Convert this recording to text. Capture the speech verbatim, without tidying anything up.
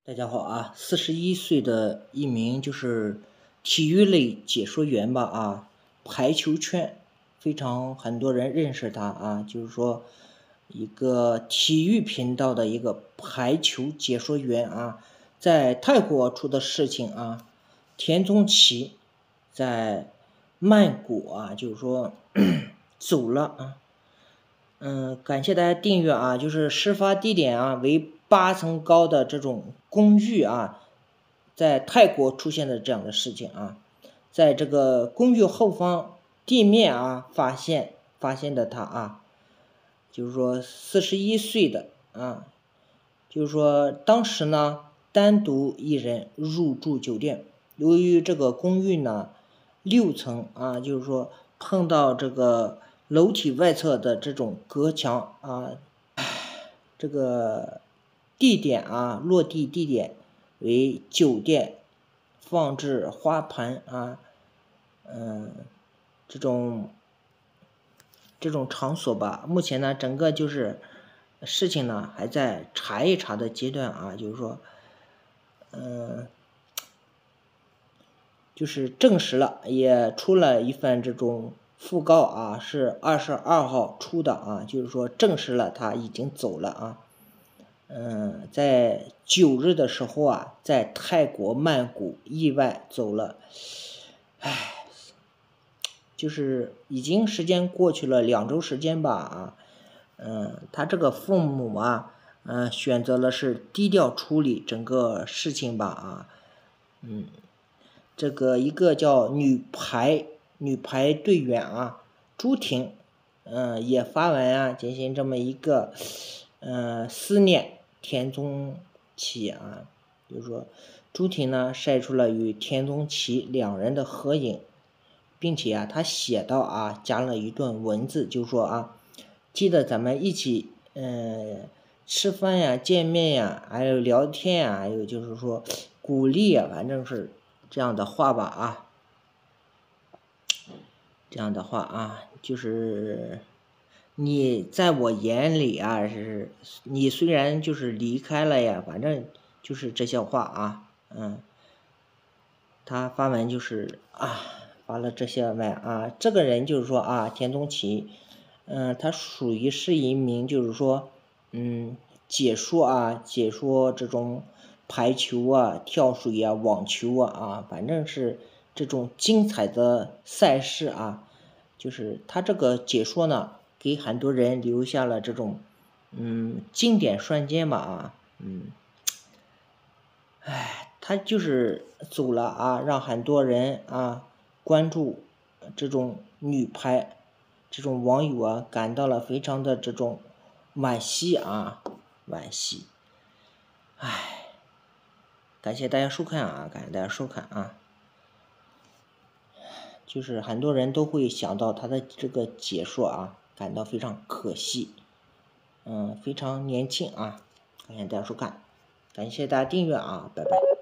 大家好啊，四十一岁的一名就是体育类解说员吧啊，排球圈非常很多人认识他啊，就是说一个体育频道的一个排球解说员啊，在泰国出的事情啊，田中奇在曼谷啊，就是说走了啊。嗯，感谢大家订阅啊，就是事发地点啊为八层高的这种公寓啊，在泰国出现的这样的事情啊，在这个公寓后方地面啊发现发现的他啊，就是说四十一岁的啊，就是说当时呢单独一人入住酒店，由于这个公寓呢六层啊，就是说碰到这个楼体外侧的这种隔墙啊，这个地点啊，落地地点为酒店，放置花盆啊，嗯，这种这种场所吧。目前呢，整个就是事情呢还在查一查的阶段啊，就是说，嗯，就是证实了，也出了一份这种讣告啊，是二十二号出的啊，就是说证实了他已经走了啊。嗯，在九日的时候啊，在泰国曼谷意外走了，唉，就是已经时间过去了两周时间吧啊，嗯，他这个父母啊，嗯，选择了是低调处理整个事情吧啊，嗯。这个一个叫女排女排队员啊，朱婷，嗯，也发文啊，进行这么一个，嗯，思念田中奇啊，就是说朱婷呢晒出了与田中奇两人的合影，并且啊，他写到啊，加了一段文字，就说啊，记得咱们一起，嗯，吃饭呀、见面呀，还有聊天呀，还有就是说鼓励啊，反正是。这样的话吧啊，这样的话啊，就是你在我眼里啊，是你虽然就是离开了呀，反正就是这些话啊，嗯，他发文就是啊，发了这些文啊，这个人就是说啊，田中奇，嗯，他属于是一名就是说，嗯，解说啊，解说这种排球啊、跳水啊、网球啊啊，反正是这种精彩的赛事啊，就是他这个解说呢，给很多人留下了这种嗯经典瞬间吧啊，嗯。唉，他就是走了啊，让很多人啊关注这种女排，这种网友啊感到了非常的这种惋惜啊，惋惜。唉，感谢大家收看啊，感谢大家收看啊。就是很多人都会想到他的这个解说啊，感到非常可惜。嗯，非常年轻啊，感谢大家收看，感谢大家订阅啊，拜拜。